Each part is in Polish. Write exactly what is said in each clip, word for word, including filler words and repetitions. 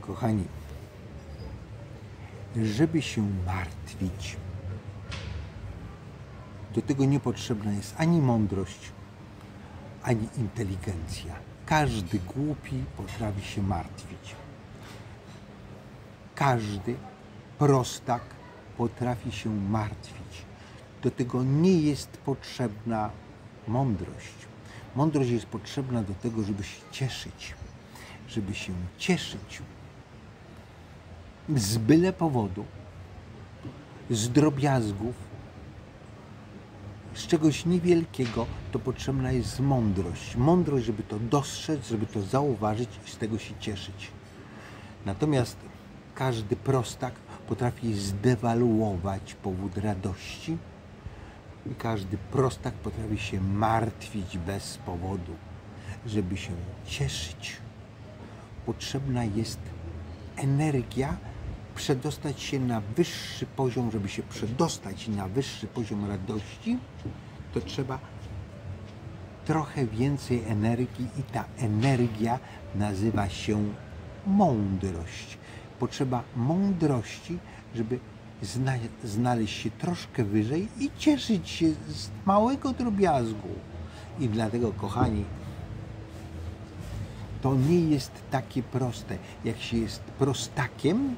Kochani, żeby się martwić, do tego niepotrzebna jest ani mądrość, ani inteligencja. Każdy głupi potrafi się martwić. Każdy prostak potrafi się martwić. Do tego nie jest potrzebna mądrość. Mądrość jest potrzebna do tego, żeby się cieszyć. Żeby się cieszyć z byle powodu, z drobiazgów, z czegoś niewielkiego, to potrzebna jest mądrość. Mądrość, żeby to dostrzec, żeby to zauważyć i z tego się cieszyć. Natomiast każdy prostak potrafi zdewaluować powód radości i każdy prostak potrafi się martwić bez powodu. Żeby się cieszyć, potrzebna jest energia, przedostać się na wyższy poziom. Żeby się przedostać na wyższy poziom radości, to trzeba trochę więcej energii i ta energia nazywa się mądrość. Potrzeba mądrości, żeby zna znaleźć się troszkę wyżej i cieszyć się z małego drobiazgu. I dlatego, kochani, to nie jest takie proste. Jak się jest prostakiem,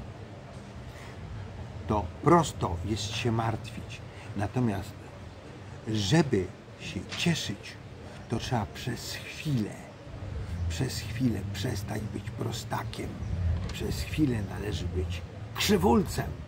to prosto jest się martwić. Natomiast, żeby się cieszyć, to trzeba przez chwilę, przez chwilę przestać być prostakiem. Przez chwilę należy być krzywulcem.